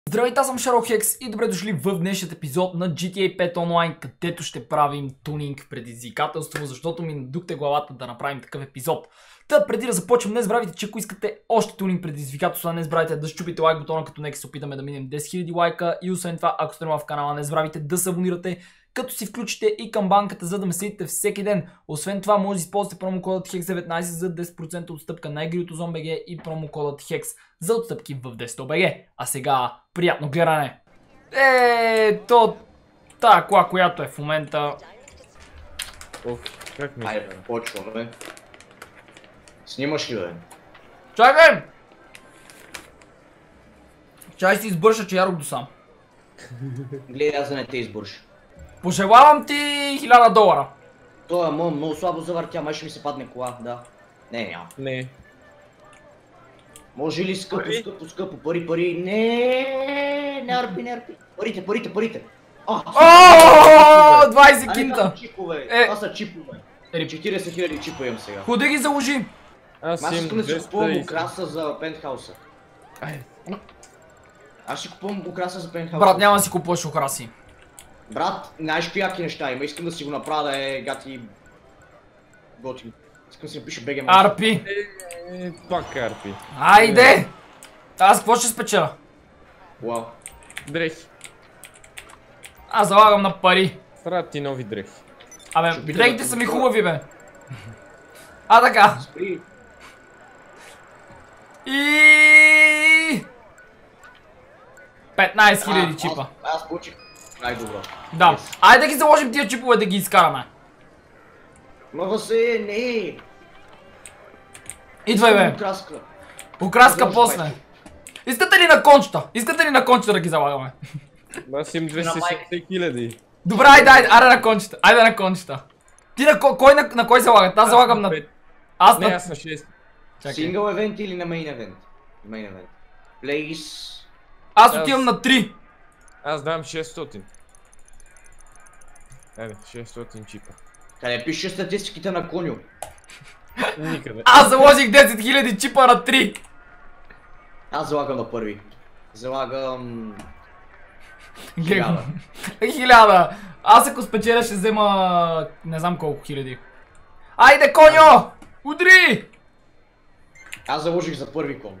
Здравейте, аз съм Шарлхекс и добре дошли в днешният епизод на GTA 5 Online, където ще правим тунинг предизвикателство, защото ми надухте главата да направим такъв епизод. Та преди да започвам, не забравяйте, че ако искате още тунинг предизвикателство, не забравяйте да щупите лайк бутона, като нека се опитаме да минем 10 000 лайка и освен това, ако сте нова в канала, не забравяйте да се абонирате, като си включите и камбанката, за да ме следите всеки ден. Освен това, може да използвате промокодът HEX19 за 10% отстъпка на игри от Ozon.bg и промокодът HEX за отстъпки в 10.bg. А сега, приятно гледане! Тая кола, която е в момента... Как ми? Айде, почваме, бе. Снимаш ли, бе? Чакай! Чай си избърша, че ярок досам. Гледай, аз да не те избърша. Пожелавам ти $1000. Той е много слабо завъртя, май ще ми се падне кола, да. Няма. Не. Може ли скъпо, пари? Не арпи. Парите. Ооо, 20 кинта! Това са чипове. 40 000 чипа имам сега. Ходи ги заложи! Аз искам да си купувам украса за пентхауса. Аз ще купувам украса за пентхауса. Брат, няма да си купуваш украси. Брат, знаеш какви яки неща има, искам да си го направя да е гати... готин. Искам да си напиша БГ. Арпи! Пак арпи. Айде! Аз какво ще спечеля? Уау. Дрехи. Аз залагам на пари. Правят ти нови дрехи. Абе, дрехите са ми хубави, бе. А така. Спри. И 15 000 чипа. Аз получих най-добро. Да. Айде да ги заложим тия чипове да ги изкараме. Мога се, не. Идвай, бе. Окраска. Окраска после. Искате ли на кончета? Искате ли на кончета да ги залагаме? Аз имам 260 000. Добре, айде на кончета. Айде на кончета. Ти на кой залагат? Аз залагам на... Не, аз на 6. Сингъл евент или на мейн евент? Мейн евент. Плейс. Аз отивам на 3. Аз давам 600. Айде, 600 чипа. Къде пише статистиките на Коню? Никъде. Аз заложих 10 000 чипа на 3. Аз залагам на първи. Залагам... 1000. Аз ако спечеля ще взема... не знам колко хиляди. Айде, Коньо! Удри! Аз заложих за първи кон.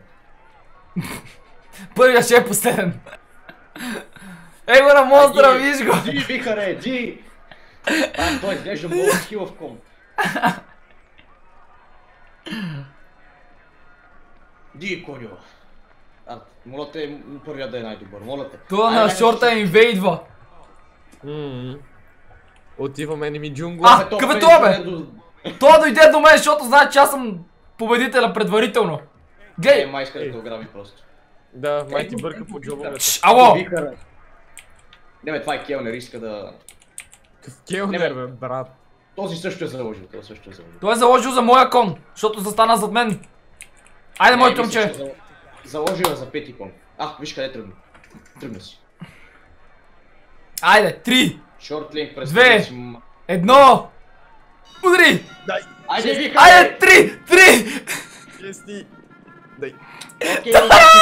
Първия ще е последен. Ей го на монстра, виж го! Ди, вихаре, ди! Той изглежда много хилав кон. Ди, Коню. Моля те, първият да е най-добър, моля те. Това на шорта инвейдва. Отиваме ми джунгла. Какъв е това, бе? Това дойде до мен, защото знае, че аз съм победителя предварително. Глей! Май иска да те ограби просто. Да, май ти бърка по джобовете. Ало! Не бе, това е Келнер, иска да... Какъв Келнер, бе, брат? Този също е заложил, Той е заложил за моя кон, защото застана зад мен. Айде, мой тъмче. Заложил за пети кон. Виж къде тръгна. Тръгна си. Айде, 3, Шортлинг през 2, 1. Удари! Дай! Айде, вика! Айде, 3! Чести! Дай! Окей,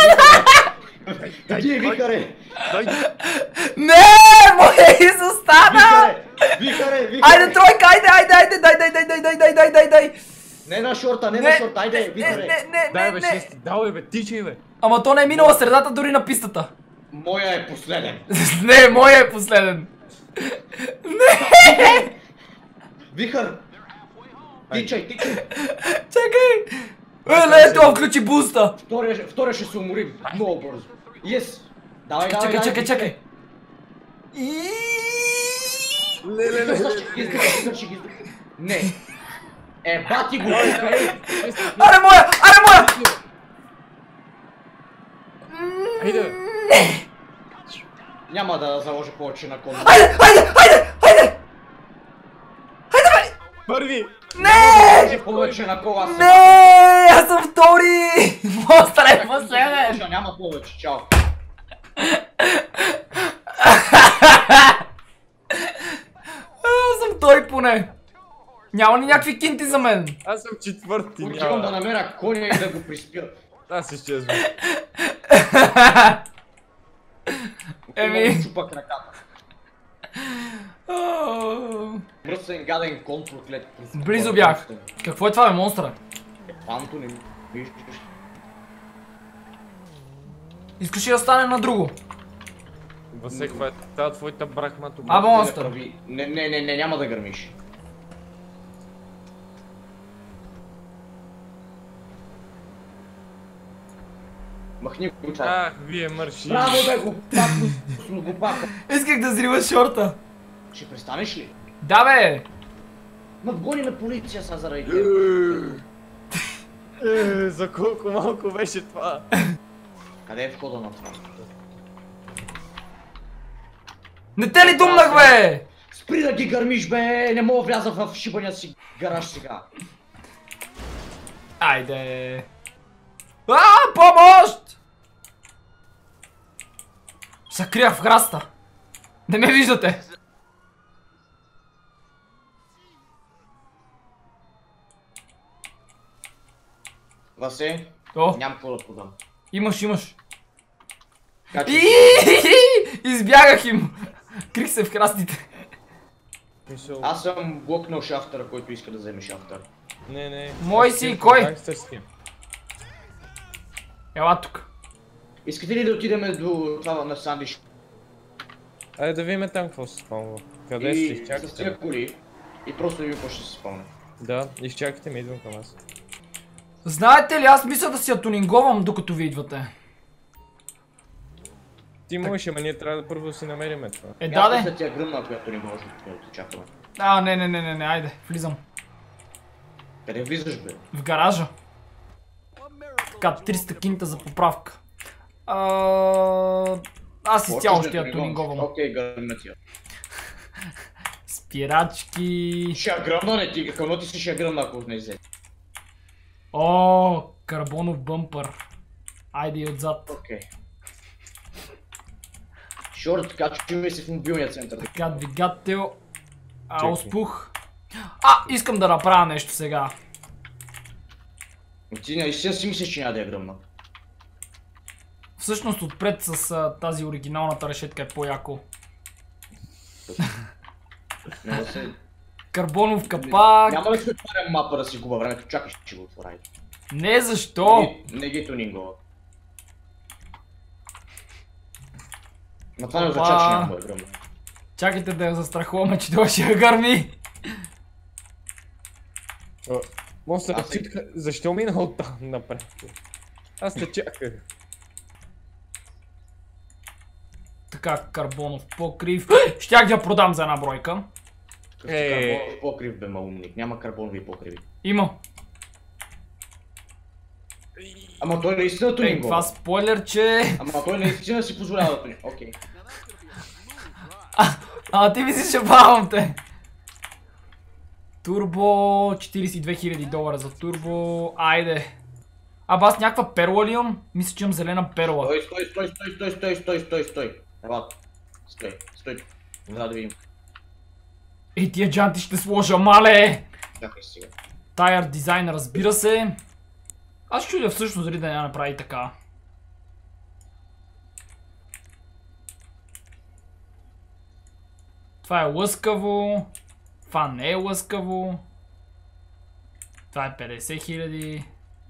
дай, викаре! Не, моя изостана! Викаре! Айде, тройка, айде, дай! Не на шорта, айде, викаре! Дай, бе, чести! Давай, бе, тичай, бе! Ама то не е минала средата дори на пистата. Моя е последен. Не, моя е последен. Не! Вихар! Тичай! Чакай! Не, това включи буста! Втория ще се уморим. Много бързо. Yes! Давай! Чакай! Не! Бати го! Аре моя! Айде, бе! Няма да заложа повече на кон. Айде! Първи! Не! Повече на кола. Не! Аз съм втори! Монстър е последен! Няма повече, чао. Аз съм втори поне. Няма ли някакви кинти за мен? Аз съм четвърти, Отивам да намеря коня и да го приспя. Аз изчезвам. Еми... Чупа краката. Мръсен гаден кон проклет. Близо бях. Какво е това, бе, монстра? Панто не виждаш. Искаш ли да стане на друго? Васе, каква е тази твоята брахма тук? А, монстър. Не, няма да гърмиш. Махни го чак. Ах, вие мърши. Браво бе, глупака. Исках да зрива шорта. Ще престанеш ли? Да, бе. Ма гони ме полиция са заради За колко малко беше това? Къде е входа на това? Не те ли думнах, бе? Спри да ги гърмиш, бе! Не мога вляза в шибания си гараж сега. Айде. Помощ! Се крия в храста. Не ме виждате. Васе, О, нямам какво да подам. имаш. Качвай. Избягах им. Крих се в храстите. Аз съм блокнал шафтъра, който иска да вземе шафтър. Не. Мой си, кой? Ела тук. Искате ли да отидем до това на Сандиш? Айде да видим там какво се спомня. Къде И сте? с Изчакайте тия ме. коли. И просто ви какво ще се спомня. Да, изчакайте ме, идвам към вас. Знаете ли, аз мисля да си я тунинговам докато ви идвате. Ти можеш, ама ние трябва да първо да си намериме това. Да, Аз де. тя гръмна, която не може да очакваме. Не, айде, влизам. Къде влизаш, бе? В гаража. Така, 300 кинта за поправка. Аз изцяло ще я тунинговам. Окей, гръмна тя. Спирачки. Ще я гръмна, не ти, какво ти си ще я гръмна, ако не взе. О, карбонов бъмпър. Айде и отзад. Окей. Шорт, качваме се в мобилния център. Така, двигател. Чакай. Успух. Искам да направя нещо сега. Ти наистина си мислиш, че няма да я гръмна. Всъщност отпред с тази оригиналната решетка е по-яко. Не да се... Карбонов капак. Няма да се отварям мапа да си губа времето, чакай ще го отворя. Не, защо? Не ги тунингова. Но това не означава, че няма да я гръмна. Чакайте да я застрахуваме, че това ще я гърми. Монстър, защо мина оттам напред? Аз те чаках. Така, карбонов покрив. Щях да я продам за една бройка. Карбонов покрив, бе, малумник. Няма карбонови покриви. Има. Ама той наистина Това тунингова. спойлерче. Ама той наистина си позволява да тунингова. Окей. Ти ми си шабавам те. Турбо, $42 000 за турбо. Айде. Аз някаква перла ли имам? Мисля, че имам зелена перла. Стой. Ела, стой. Да видим. Тия джанти ще сложа, мале! Чакай сега. Тайър дизайн, разбира се. Аз чудя всъщност дали да не направи така. Това е лъскаво. Това не е лъскаво. Това е 50 000.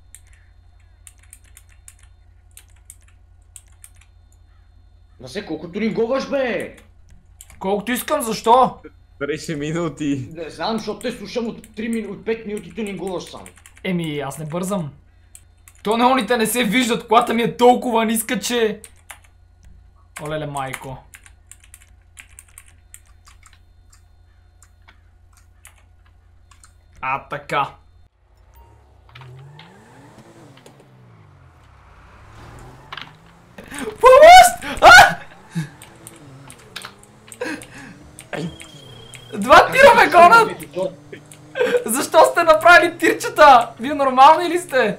Васе, колко тунинговаш, бе? Колкото искам, защо? Беше минути. Не знам, защото те слушам от 5 минути тунинговаш само. Аз не бързам. Тунелните не се виждат, колата ми е толкова ниска, че... Олеле, майко. Така. Помощ! Два тира ме гонят! Защо сте направили тирчета? Вие нормални ли сте?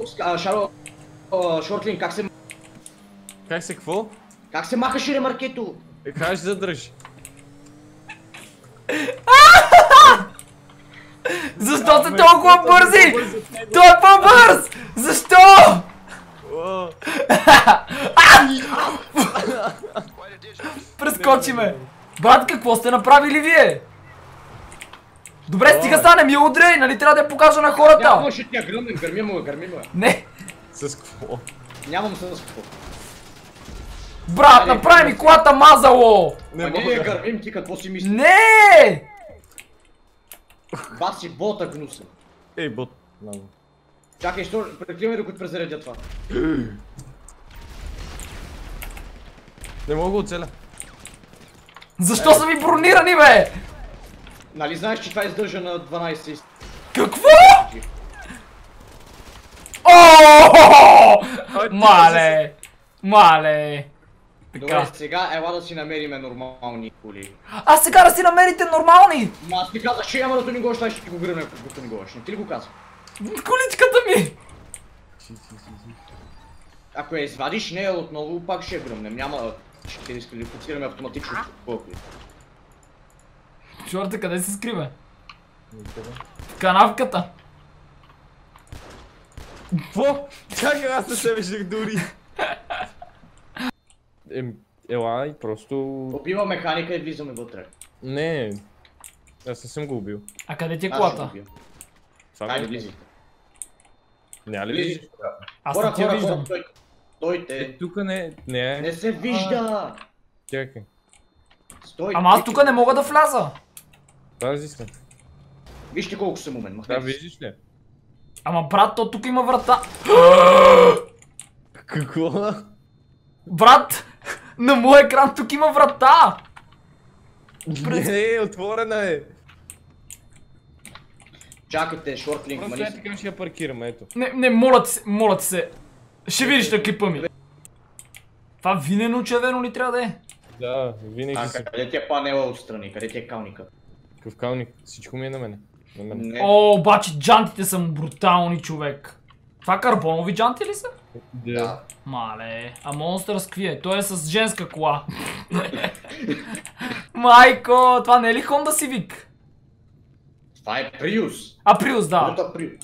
Шортлин, как се... Как се какво? Как се махаше ремаркето? Кажеш задръж. Защо сте толкова бързи? Той е по-бърз! Защо? Прескочи ме! Брат, какво сте направили вие? Добре, стига стане, ми я удряй, нали трябва да я покажа на хората? Няма, ще тя гръмнем, гърми му. Не! С какво? Нямам с какво. Брат, направи ми колата мазало! Не я гърмим, ти какво си мислиш? Не! Баси бота гнуса. Ей, бот. Много. Чакай, що? Прекриваме докато презаредя това. Не мога да оцеля. Защо са ми бронирани, бе? Нали знаеш, че това издържа на 12? Какво? О! Мале! Мале! Добре, Така. сега ела да си намериме нормални коли. А сега да си намерите нормални! Ма аз ти казах, че няма да ни го още, ще ти го гръмне, ако ни го още. Не ти ли го казах? Количката ми! Ако я извадиш нея отново, пак ще я гръмнем. Няма... Ще дисквалифицираме автоматично. Чорта, къде се скрива? В канавката. Какво? Чакай, аз не се виждах дори. Ела и просто... Убива механика и влизаме вътре. Не. Аз не съм го убил. А къде ти е Аз ще колата? го убия. Това Айде, не влизай. Няма ли Влизай. виждаш? Аз не ти я виждам. Стойте. Тук не. Не се вижда. Чакай. Стойте. Ама аз тук не мога да вляза. Пази се. Вижте колко съм умен. Да, виждаш ли? Ама брат, то тук има врата. Какво? Брат, на моя екран тук има врата. Не, отворена е. Чакайте, шортлинк, Просто мали е така ще я паркираме, ето. Не, моля ти се. Ще видиш на клипа ми. Това винено червено ли трябва да е? Да, винаги А си къде ти е панела отстрани? Къде ти е калника? такъв калник. Всичко ми е на мене. На мене. Не. О, обаче джантите са му брутални, човек. Това карбонови джанти ли са? Да. Мале, а монстър с какви е? Той е с женска кола. Майко, това не е ли Honda Civic? Това е Prius. А, Prius, да. Моята Prius.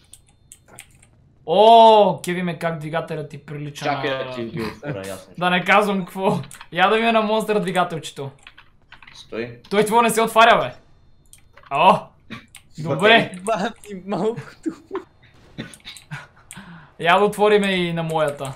О, кеви ме как двигателят ти прилича Чакай на... да ти ги отворя, ясно. Да не казвам какво. Я да ми е на монстър двигателчето. Стой. Той твой не се отваря, бе. О, добре. Бати малкото. Я да отвориме и на моята.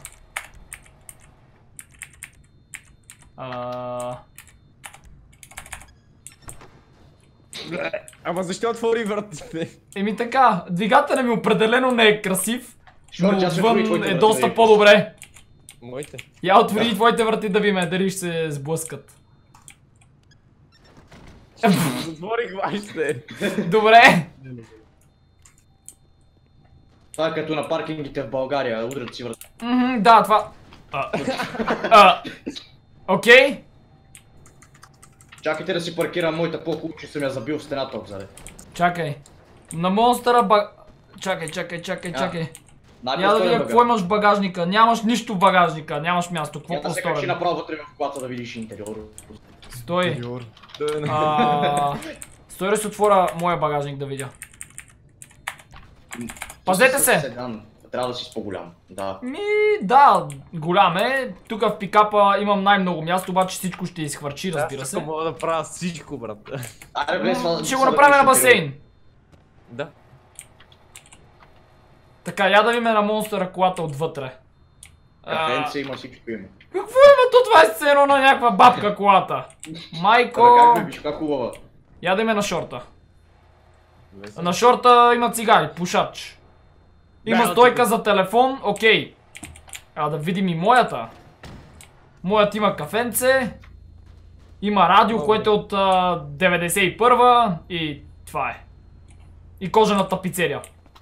Ама защо отвори вратите? Еми така, двигателят ми определено не е красив, но Шор, тя се отвори отвън твоите е врати, доста да по-добре. Моите. Я отвори и твоите врати да видим дали ще се сблъскат. Затворих вашите. Добре. Това е като на паркингите в България, удрят си врата. Да, това... Окей. Чакайте да си паркирам моята по-хубаво, че съм я забил в стената отзаде. Чакай. На монстъра Чакай. Я да видя какво имаш в багажника. Нямаш нищо в багажника, нямаш място. Какво Я се качи по-сторен? направо вътре в колата да видиш интериор. Стой. Стой да си отворя моя багажник да видя. Пазете се! Седан. Трябва да си с по-голям. Да. Да, голям е. Тук в пикапа имам най-много място, обаче всичко ще изхвърчи, разбира се. Аз мога да правя всичко, брат. Аре, влез, Ще го направим на басейн. Да. Така, я да видим на монстъра колата отвътре. Кафенце има, всичко има. Какво има то? Това е сцено на някаква бабка колата. Майко! Абе, как бе, виж, как хубава. Я да има на шорта. На шорта има цигари, пушач. Има стойка за телефон, окей. А да видим и моята. Моят има кафенце. Има радио, което е от 91-а и това е. И кожена тапицерия.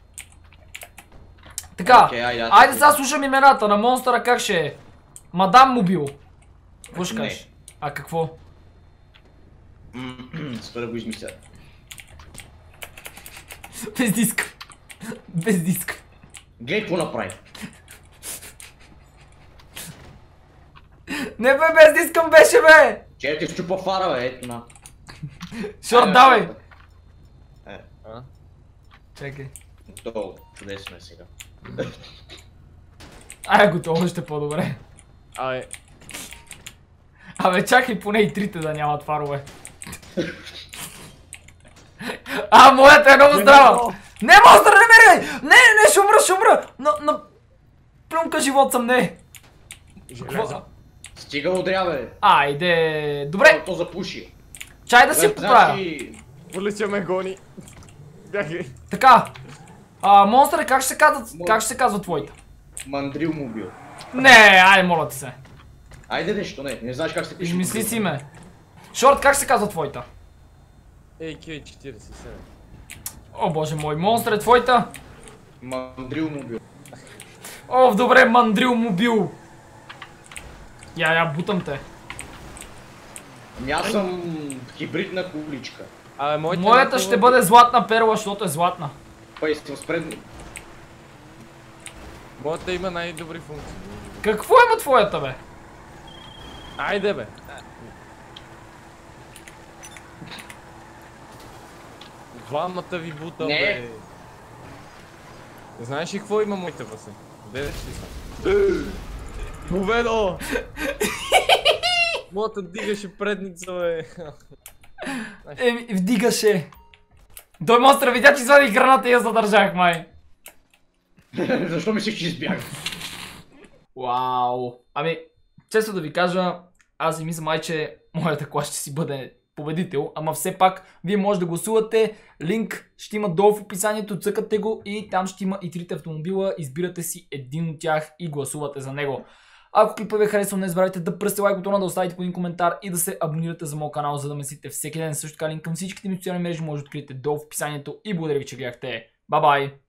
Така, айде сега слушам имената на монстъра, как ще е? Мадам Мобил. Какво ще кажеш? А какво? Спра да го измисля. Без диск. Без диск. Гледай какво направи. Не бе, без дискъм беше, бе! Че ти щупа фара, бе, ето на. Шорт, давай! А? Чакай. Готово, чудесно е сега. Ай, готово, ще по-добре. Абе, чакай поне и трите да нямат фарове. А, моята е много здрава! Не, монстър, не меряй! Не, ще умра! На плюнка живот съм, не! Железо. Стига удря, бе. Айде, добре, То запуши. чай да си поправя. Полиция ме гони. Бягай. Така, монстър, как ще се казва твоята? Мандрил му бил. Не, айде, моля ти се. Айде нещо, не знаеш как се пише. Измисли си ме. Шорт, как се казва твоята? AK-47. О, боже мой, монстър е твоята? Мандрил му бил. О, добре, мандрил мобил. Я, бутам те. Аз съм хибридна количка. Моята ще бъде златна перла, защото е златна. Пай съм спредни. Моята има най-добри функции. Какво има твоята, бе? Айде, бе. Двамата ви бута, Не. бе. Знаеш ли какво има моята въсе? Де ще съм? Поведо! Моята дигаше предница, бе. Вдигаше. Той монстър видя, че извади граната и я задържах, май. Защо мислиш, че избягах? Вау. Ами, често да ви кажа, аз си мисля май, че моята кола ще си бъде победител, ама все пак вие може да гласувате, линк ще има долу в описанието, цъкате го и там ще има и трите автомобила, избирате си един от тях и гласувате за него. Ако клипът ви е харесал, не забравяйте да пръсте лайк бутона, да оставите по един коментар и да се абонирате за моят канал, за да ме следите всеки ден. Също така линк към всичките ми социални мрежи може да откриете долу в описанието и благодаря ви, че гледахте. Бай-бай!